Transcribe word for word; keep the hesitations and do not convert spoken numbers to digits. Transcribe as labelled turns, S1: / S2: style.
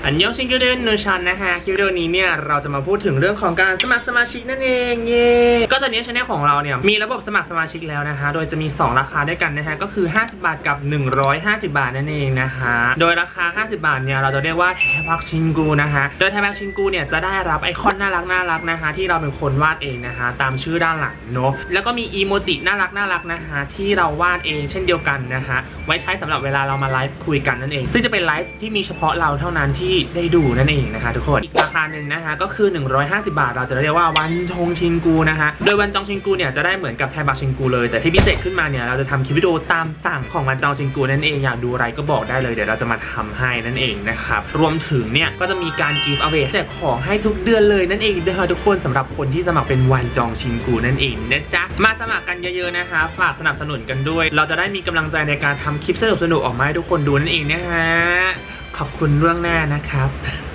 S1: อันยองชิงกิวเดนนูชันนะฮะคลิปวิดีโอนี้เนี่ยเราจะมาพูดถึงเรื่องของการสมัครสมาชิกนั่นเองเย่ก็ตอนนี้ช่องของเราเนี่ยมีระบบสมัครสมาชิกแล้วนะคะโดยจะมีสองราคาด้วยกันนะฮะก็คือห้าสิบบาทกับหนึ่งร้อยห้าสิบบาทนั่นเองนะคะโดยราคาห้าสิบบาทเนี่ยเราจะเรียกว่าแทบักชิงกูนะคะโดยแทบักชิงกูเนี่ยจะได้รับไอคอนน่ารักน่ารักนะคะที่เราเป็นคนวาดเองนะคะตามชื่อด้านหลังเนาะแล้วก็มีอีโมจิน่ารักน่ารักนะคะที่เราวาดเองเช่นเดียวกันนะคะไว้ใช้สำหรับเวลาเรามาไลฟ์คุยกันนั่นเองซึ่งจะเป็นไลฟ์ที่มีเฉพาะเราเท่านั้นที่ได้ดูนั่นเองนะคะทุกคนอีกราคาหนึ่งนะคะก็คือหนึ่งร้อยห้าสิบบาทเราจะเรียกว่าวันจงชิงกูนะคะโดยวันจงชิงกูเนี่ยจะได้เหมือนกับแทบักชิงกูเลยแต่ที่พิเศษขึ้นมาเนี่ยเราจะทำคลิปวิดีโอตามสั่งของวันจงชิงกูนั่นเองอยากดูอะไรก็บอกได้เลยเดี๋ยวเราจะมาทำให้นั่นเองนะครับรวมถึงเนี่ยก็จะมีการกิฟต์เอาเวแจกของให้ทุกเดือนเลยนั่นเองนะคะทุกคนสำหรับคนที่สมัครเป็นวันจงชิงกูนั่นเองนะจ๊ะมาสมัครกันเยอะๆนะคะฝากสนับสนุนกันด้วยเราจะได้มีกำลังใจในการทำคลิปสนุกๆออกมาให้ทุกคนดูนั่นเองนะฮะขอบคุณล่วงหน้านะครับ